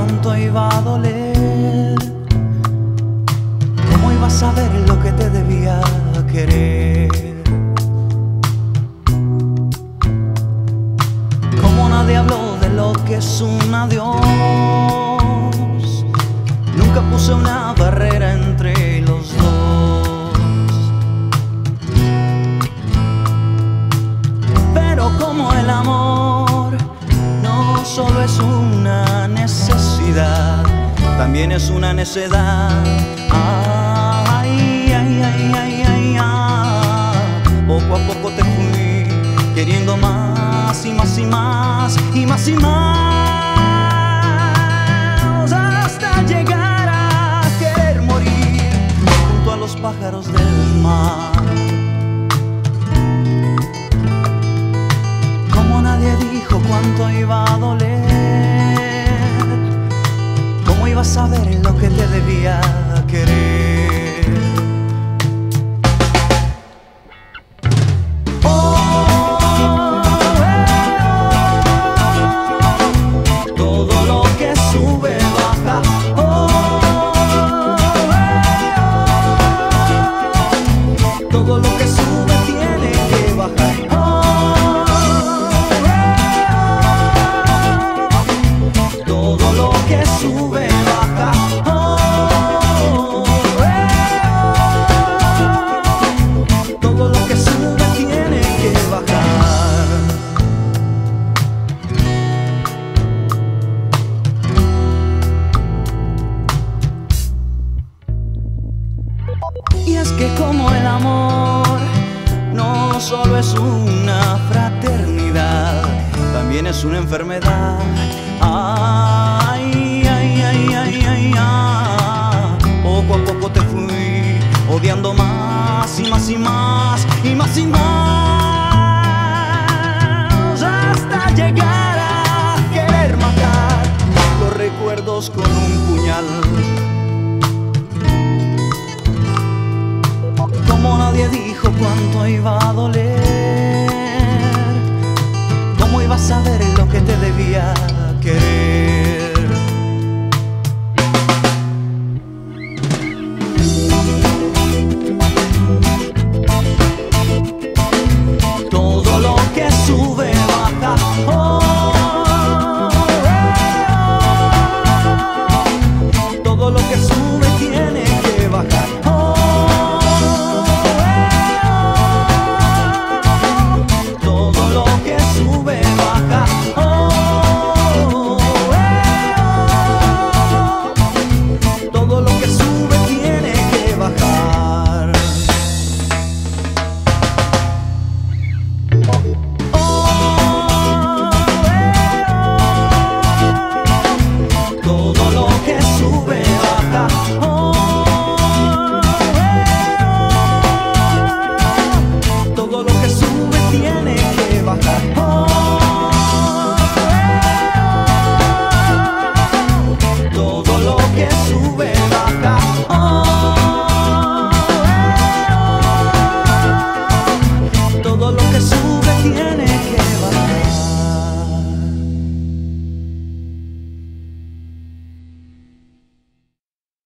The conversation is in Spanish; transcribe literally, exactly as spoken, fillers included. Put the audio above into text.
cuánto iba a doler, cómo iba a saber lo que te debía querer. Como nadie habló de lo que es un adiós, nunca puse una barrera entre los dos. Pero como el amor no solo es una necesidad, también es una necedad. Ay, ay, ay, ay, ay, ay. Poco a poco te fui queriendo más y más y más y más y más, hasta llegar a querer morir junto a los pájaros del mar. Como nadie dijo cuánto iba a doler, cómo iba a saber lo que te debía querer. Todo lo que sube tiene que bajar. Oh, oh, oh. Todo lo que sube baja. Oh, oh, oh. Todo lo que sube tiene que bajar. Y es que como el amor no solo es una fraternidad, también es una enfermedad.